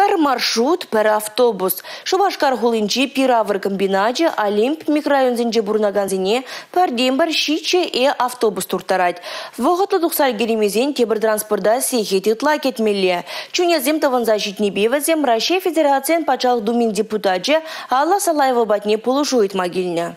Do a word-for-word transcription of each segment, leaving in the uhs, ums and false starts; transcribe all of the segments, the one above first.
Пер маршрут, пер автобус. Шубашкар хулинчи пиравр комбиначе Олимп микрорайонзинче бурнаганзине пер дембар щиче и автобус туртарать. Воготлы духсаль геремезен тебір транспорда сехетитла кетмелле. Чунязем таванзащитне бевазем Россия Федерациян пачал думин депутатче Алла Салаева батне полушует могильня.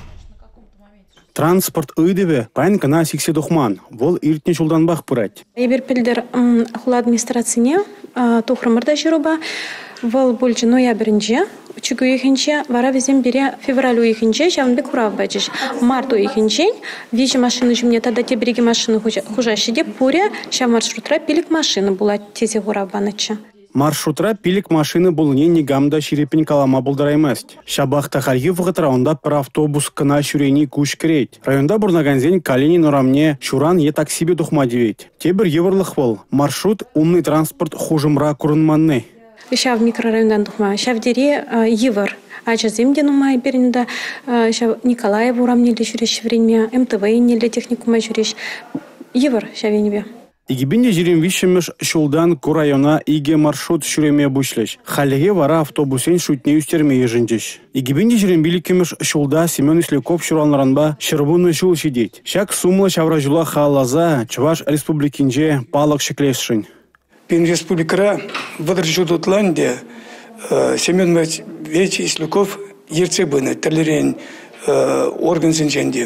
Транспорт ыйдыве пайн кана сиксе духман. Вол иртне жолдан бах пырать. Еберпилдер хула администрацияне тухрымырда жируба. Вол больше ноябринче, чугу ихинче, вара везем бере февралю ихинче, шавнбек хурав бачиш. Марту ихинчень, вижу машину жмне, тогда те береги машину хужащиде, пуря, шав маршрутра пилик машины была тези хурав банача. Маршрутра пилик машины был не негамда ширепень калама булдараймасть. Шабахта харьев раунда про автобус кана шурени куш креть. Районда бурнаганзень Калинин урамне шуран е таксибе духмадевить. Тебер еврлых вол. Маршрут умный транспорт хужимра курынманны. Шав микрорайондан духма, шав дере евр. Ача земде нумай беринда, шав Николаев урамне лишуреш время, МТВ не для техникума журеш. Евр шавенебе. Игибинде жирим вишемеш шулдан курайона иге маршрут шуреме бушлеш. Халеге вара автобусен шутне үстерме ежинчеш. Игибинде жирим биликемеш шулда Семен Ислеков шуранларанба шырбуны шул шидеть. Шак сумла шавра жула халаза Чуваш республикинже палак шеклешшин. Пин республикара выдержу Дутланде Семен Ислеков ерцебыны терлерен орган сенженде.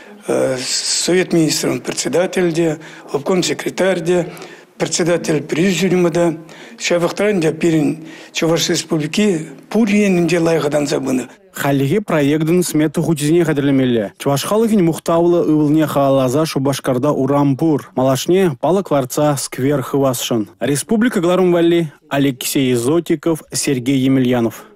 Совет министром председатель, обком секретарь, председатель президиума, шавахтранде пирин Чуваш республики пурьен делай гадан забыны. Халиге проектын смету хутизне кадрлемелле. Чувашхалыгин мухтавлы ывылне халаза Шубашкарда урампур. Малашне палакварца сквер хывасшын. Республика Гларумвалли, Алексей Зотиков, Сергей Емельянов.